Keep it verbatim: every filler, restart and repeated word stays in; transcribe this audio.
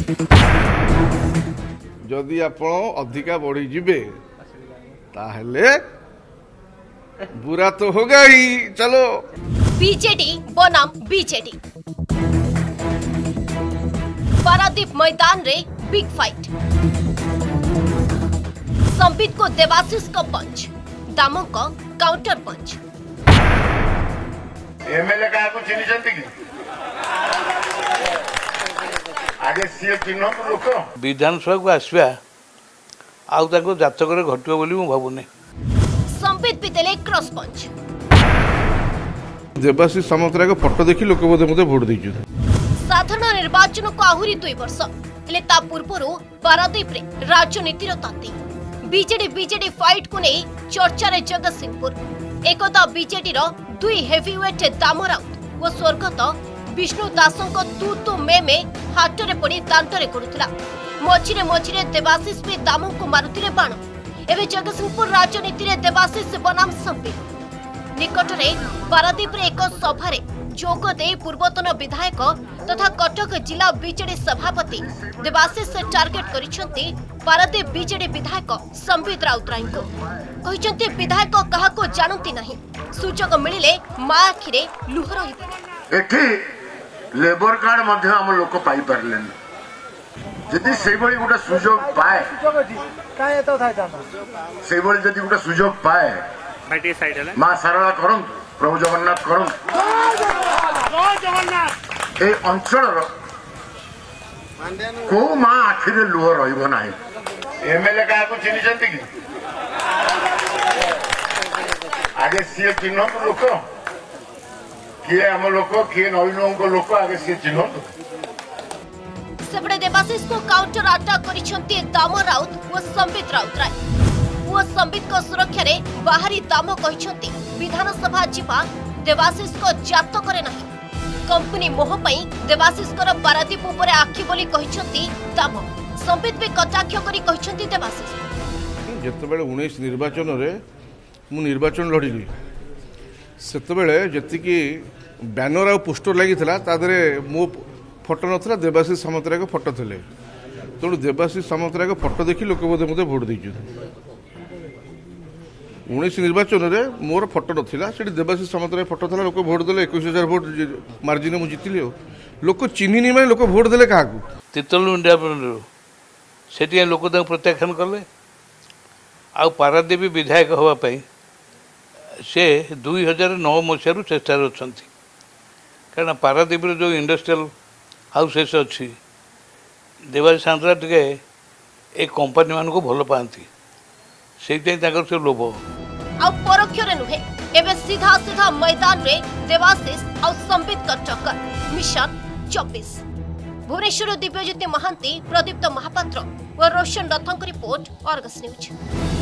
जदि आप अधिका बढ़ी जीवे ताहले बुरा तो होगा ही। चलो बीजेडी बनाम बीजेडी पारादीप मैदान रे बिग फाइट। संबित को देवाशीष को पंच, दामो को काउंटर पंच। एमएलए का को चिनी जंती की आगे सीए चिन्ह को लोक विधानसभा को आसवा आउ ताको जातक रे घटियो बोली मु भाबुने। संबित भी देले क्रॉस पंच। देवाशीष सामंतराय को फोटो देखि लोक बोधे मते वोट दैछु। साधारण निर्वाचन को आहुरी दुई वर्ष हेले ता पूर्वरु पारादीप रे राजनीतिर ताती। बीजेडी बीजेडी फाइट को नहीं चर्चा रे जगतसिंहपुर। एकदा बीजेडी रो दुई हेवीवेट दाम राउत और स्वर्गत विष्णु दासों तू तू मे मे हाटरे पड़ी दांतरे करुला। मझिरे मझिरे देवाशीष भी दाम को मारुतिले बाण। एवं जगतसिंहपुर राजनीति रे देवाशीष बनाम संबित। निकटरे पारादीप रे एक सभा जोग दे पूर्वतन विधायक तथा कटक जिला बीजेडी सभापति देवाशीष से टार्गेट करिसेंती पारादीप बीजेडी विधायक संबित राउतराय को। कहिसेंती विधायक कहा को जानती नहीं, सुजोग मिलिले मा आखिरे लुह रहिबो। एठी लेबर कार्ड मध्य हम लोक पाई परलेन। जदि सेई बळी गोटा सुजोग पाए काय तो थाय जाना सेई बळी जदि गोटा सुजोग पाए माटी साइड हले मां सरला करम प्रभु जगन्नाथ करम जय जगन्नाथ ए अंचल रो को मां आखिरे लुह रहिबो नाही। एमएलए का को चिनी जंती की आगे सीए चिन्ह को लोक किए हम लोक किए नवीन को लोक आगे सीए चिन्ह। सेपटे देवाशीष को काउंटर अटैक करिसेंती दाम राउत और संबित राउतराय। वो संबित को सुरक्षा रे बाहरी दाम कहिसेंती विधानसभा जीवा देवाशीष को जात करे नहीं। कंपनी मोह पई देवाशीष को पारादीप उपरे आखि बोली कहिसेंती दाम। संबित भी कटाक्ष करी कहिसेंती देवाशीष। जेतेबेले उन्नीस निर्वाचन रे मु निर्वाचन लड़िली सेतेबेले जतिकी बैनर आ पोस्टर लागिथिला तादरे मो फोटो नथिला देवाशीष सामंतराय को फोटो थिले। तेणु देवाशीष सामंतराय को फोटो देखि लोक बोधे मते वोट दैछु। उन्नीस निर्वाचन रे मोर फोटो नथिला सेठी देवाशीष सामंतराय फोटो थिला लोक वोट देले इक्कीस हज़ार वोट मार्जिन मु जितिली। लोक चिन्हिनी माने लोक वोट देले काहाकू तितल इंडिया सेठी लोक ताको प्रत्याख्यान कले। आ पारादीप विधायक हवा पई से दुई हजार नौ मसीह चेष्टा अच्छा कारण पारादीप जो इंडस्ट्रियल हाउसेस अच्छी देवाशीष सामंतराय टे एक कंपनी मान को भल पाती से लोभ आ परोक्ष नुहे एवं सीधा सीधा मैदान रे देवाशीष आ संबित का टक्कर। मिशन चौबीस भुवनेश्वर दिव्यज्योति महांती, प्रदीप्त महापात्र और रोशन रथों रिपोर्ट, अर्गस न्यूज।